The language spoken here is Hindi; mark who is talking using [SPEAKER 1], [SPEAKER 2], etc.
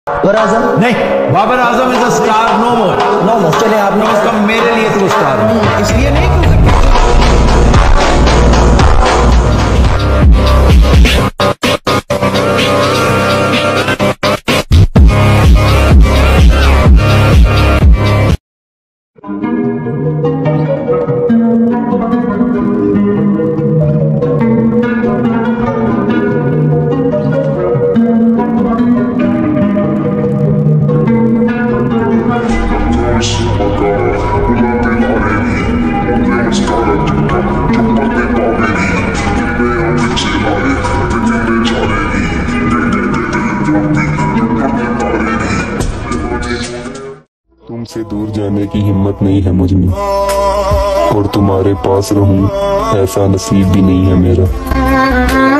[SPEAKER 1] बाबर आजम
[SPEAKER 2] नहीं, Babar Azam is a star, no more.
[SPEAKER 1] No more. चले आपने
[SPEAKER 2] उसका मेरे लिए तो स्टार है, इसलिए नहीं कि
[SPEAKER 3] तुमसे दूर जाने की हिम्मत नहीं है मुझ में, और तुम्हारे पास रहूं ऐसा नसीब भी नहीं है मेरा।